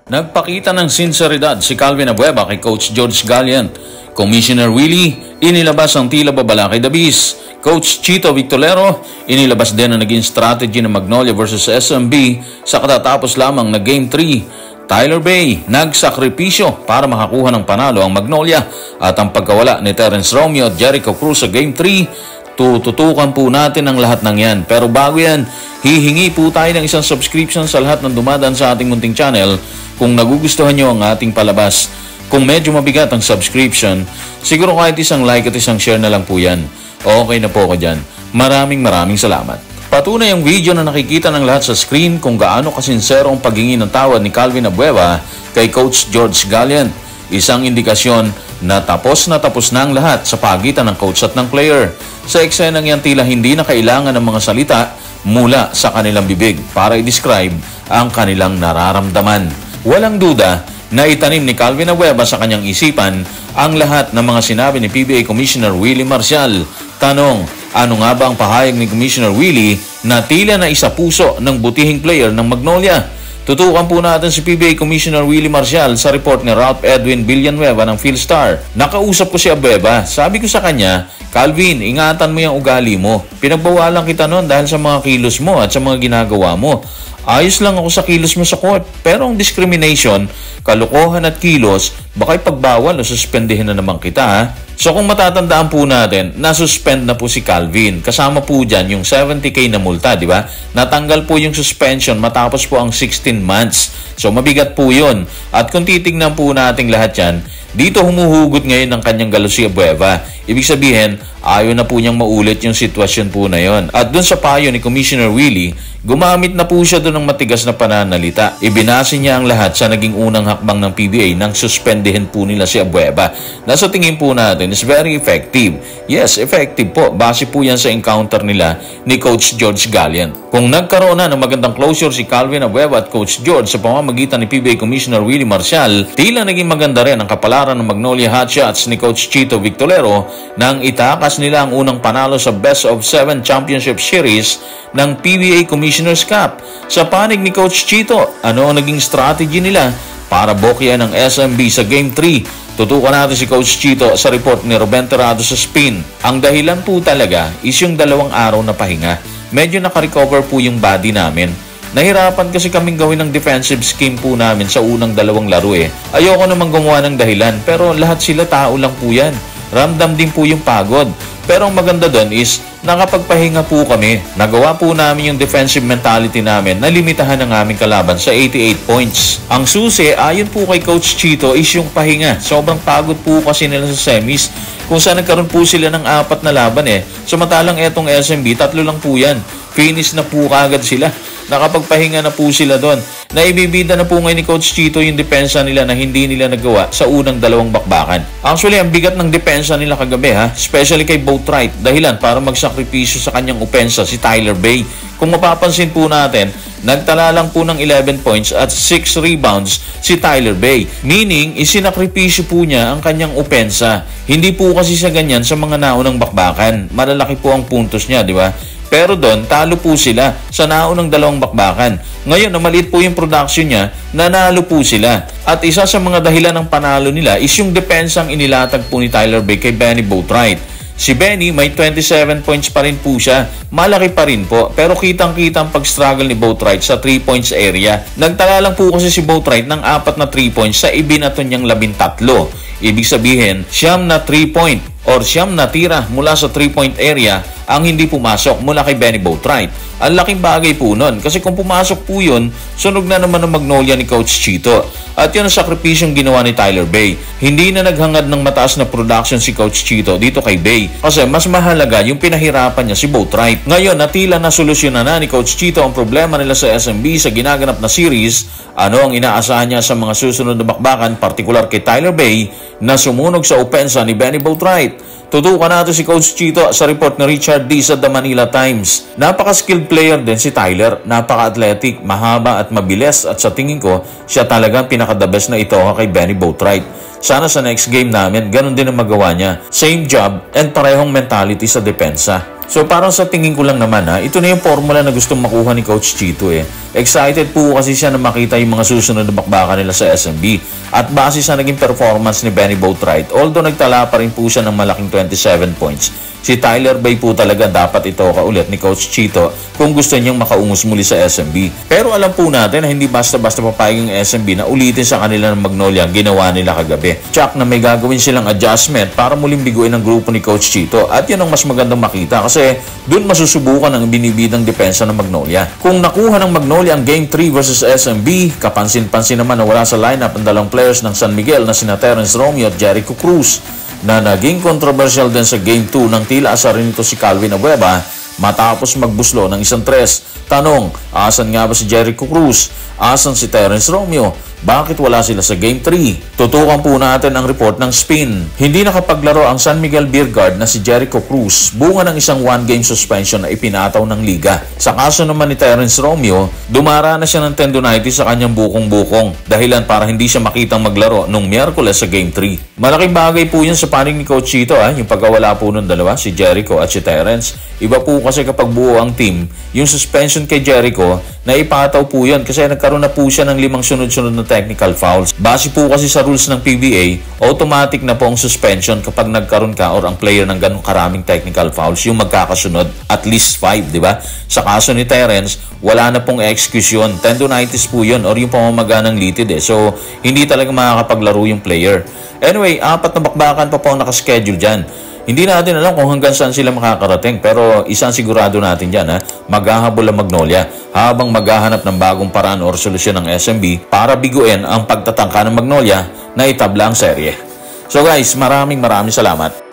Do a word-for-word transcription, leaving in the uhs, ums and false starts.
Nagpakita ng sinseridad si Calvin Abueva kay Coach George Galliant. Commissioner Willie, inilabas ang tila babala kay Davis. Coach Chito Victorero, inilabas din ang naging strategy ng Magnolia versus S M B sa katatapos lamang na Game three. Tyler Bay, nagsakripisyo para makakuha ng panalo ang Magnolia at ang pagkawala ni Terence Romeo at Jericho Cruz sa Game three. Tututukan po natin ang lahat ng yan. Pero bago yan, hihingi po tayo ng isang subscription sa lahat ng dumadaan sa ating munting channel kung nagugustuhan nyo ang ating palabas. Kung medyo mabigat ang subscription, siguro kahit isang like at isang share na lang po yan. Okay na po ako dyan. Maraming maraming salamat. Patunay ang video na nakikita ng lahat sa screen kung gaano kasinsero ang paghingi ng tawad ni Calvin Abueva kay Coach George Galliant. Isang indikasyon na tapos na tapos na ang lahat sa pagitan ng coach at ng player. Sa eksenang yan tila hindi na kailangan ng mga salita mula sa kanilang bibig para i-describe ang kanilang nararamdaman. Walang duda na itanim ni Calvin Abueva sa kanyang isipan ang lahat ng mga sinabi ni P B A Commissioner Willie Marcial. Tanong, ano nga ba ang pahayag ni Commissioner Willie na tila na isa puso ng butihing player ng Magnolia? Tutukan po natin si P B A Commissioner Willie Marcial sa report ni Ralph Edwin Villanueva ng Philstar. Nakausap ko si Abueva, sabi ko sa kanya, Calvin, ingatan mo yung ugali mo. Pinagbawalan kita noon dahil sa mga kilos mo at sa mga ginagawa mo. Ayos lang ako sa kilos mo sa court, pero ang discrimination, kalokohan at kilos, baka ipagbawal o suspendihin na naman kita ha. So kung matatandaan po natin, nasuspend na po si Calvin. Kasama po dyan yung seventy K na multa, di ba? Natanggal po yung suspension matapos po ang sixteen months. So mabigat po yun. At kung titignan po natin lahat yan, dito humuhugot ngayon ng kanyang galo si Abueva. Ibig sabihin, ayaw na po niyang maulit yung sitwasyon po na yon. At dun sa payo ni Commissioner Willie, gumamit na po siya dun ng matigas na pananalita. Ibinase niya ang lahat sa naging unang hakbang ng P B A nang suspendihin po nila si Abueva. Nasa tingin po natin is very effective. Yes, effective po. Base po yan sa encounter nila ni Coach George Galliant. Kung nagkaroon na ng magandang closure si Calvin Abueva at Coach George sa pamamagitan ni P B A Commissioner Willie Marcial, tila naging maganda rin ang kapalaran ng Magnolia Hotshots ni Coach Chito Victorero nang itakas nila ang unang panalo sa Best of seven Championship Series ng P B A Commissioner's Cup. Sa panig ni Coach Chito, ano ang naging strategy nila para bokyan ng S M B sa Game three? Tutukan natin si Coach Chito sa report ni Ruben Terrado sa Spin. Ang dahilan po talaga is yung dalawang araw na pahinga. Medyo nakarecover po yung body namin. Nahirapan kasi kaming gawin ng defensive scheme po namin sa unang dalawang laro eh. Ayoko naman gumawa ng dahilan pero lahat sila tao lang po yan. Ramdam din po yung pagod. Pero ang maganda doon is nakapagpahinga po kami. Nagawa po namin yung defensive mentality namin na limitahan ng aming kalaban sa eighty-eight points. Ang susi, ayon po kay Coach Chito, is yung pahinga. Sobrang pagod po kasi nila sa semis. Kung saan nagkaroon po sila ng apat na laban eh. Samantalang etong S M B, tatlo lang po yan. Finish na po kagad sila. Nakapagpahinga na po sila doon. Naibibida na po ngayon ni Coach Chito yung depensa nila na hindi nila nagawa sa unang dalawang bakbakan. Actually, ang bigat ng depensa nila kagabi ha, especially kay Boatwright, dahilan para magsakripisyo sa kanyang opensa si Tyler Bay. Kung mapapansin po natin, nagtala lang po ng eleven points at six rebounds si Tyler Bay. Meaning, isinakripisyo po niya ang kanyang opensa. Hindi po kasi siya ganyan sa mga naunang bakbakan. Malalaki po ang puntos niya, di ba? Pero doon, talo po sila sa naunang dalawang bakbakan. Ngayon, na maliit po yung production niya, nanalo po sila. At isa sa mga dahilan ng panalo nila is yung depensang inilatag po ni Tyler Bay kay Benny Boatwright. Si Benny may twenty-seven points pa rin po siya. Malaki pa rin po. Pero kitang-kita ang pag-struggle ni Boatwright sa three points area. Nagtala lang po kasi si Boatwright ng apat na three points sa ibinato niyang labintatlo. Ibig sabihin, siyam na three point or siyam na tira mula sa three point area ang hindi pumasok mula kay Benny Boatwright. Ang laking bagay po nun kasi kung pumasok po yun, sunog na naman ng Magnolia ni Coach Chito. At yun ang sakripisyong ginawa ni Tyler Bay. Hindi na naghangad ng mataas na production si Coach Chito dito kay Bay kasi mas mahalaga yung pinahirapan niya si Boatwright. Ngayon, natila na solusyonan na ni Coach Chito ang problema nila sa S M B sa ginaganap na series. Ano ang inaasahan niya sa mga susunod na bakbakan, partikular kay Tyler Bay na sumunog sa opensa ni Benny Boatwright? Tutukan natin si Coach Chito sa report ni Richard D. sa The Manila Times. Napaka-skilled player din si Tyler, napaka-athletic, mahaba at mabilis at sa tingin ko, siya talagang pinaka-the best na ito kay Benny Boatwright. Sana sa next game namin, ganun din ang magawa niya. Same job and parehong mentality sa depensa. So parang sa tingin ko lang naman ha, ito na yung formula na gustong makuha ni Coach Chito eh. Excited po kasi siya na makita yung mga susunod na bakbakan nila sa S M B. At base sa naging performance ni Benny Boatwright, although nagtala pa rin po siya ng malaking twenty-seven points, si Tyler Bay po talaga dapat itoka ulit ni Coach Chito kung gusto niyang makaungus muli sa S M B. Pero alam po natin na hindi basta-basta papayag yung S M B na ulitin sa kanila ng Magnolia ang ginawa nila kagabi. Tsak na may gagawin silang adjustment para muling biguin ang grupo ni Coach Chito at yun ang mas magandang makita kasi doon masusubukan ang binibidang depensa ng Magnolia. Kung nakuha ng Magnolia ang Game three versus S M B, kapansin-pansin naman na wala sa lineup ang dalawang players ng San Miguel na sina Terence Romeo at Jericho Cruz na naging controversial din sa Game two nang tila asarin nito si Calvin Abueva matapos magbuslo ng isang tres. Tanong, asan nga ba si Jericho Cruz? Asan si Terence Romeo? Bakit wala sila sa Game three? Tutukan po natin ang report ng Spin. Hindi nakapaglaro ang San Miguel Beer Guard na si Jericho Cruz, bunga ng isang one-game suspension na ipinataw ng liga. Sa kaso naman ni Terence Romeo, dumara na siya ng tendonitis sa kanyang bukong-bukong, dahilan para hindi siya makitang maglaro nung Miyerkules sa Game three. Malaking bagay po yun sa panig ni Coach Chito, ah, yung pagkawala po ng dalawa, si Jericho at si Terence. Iba po kasi kapag buo ang team, yung suspension kay Jericho, na ipataw po yun kasi nagkaroon na po siya ng limang sunod-sunod na technical fouls. Base po kasi sa rules ng P B A, automatic na po ang suspension kapag nagkaroon ka or ang player ng ganong karaming technical fouls, yung magkakasunod, at least five, di ba? Sa kaso ni Terence, wala na pong excuse yun. Tendonitis po yun or yung pamamaga ng litid eh. So, hindi talaga makakapaglaro yung player. Anyway, apat na bakbakan pa po ang nakaschedule dyan. Hindi natin alam kung hanggang saan sila makakarating pero isang sigurado natin dyan, ha, maghahabol ang Magnolia habang maghahanap ng bagong paraan or solusyon ng S M B para biguin ang pagtatangka ng Magnolia na itabla ang serye. So guys, maraming maraming salamat.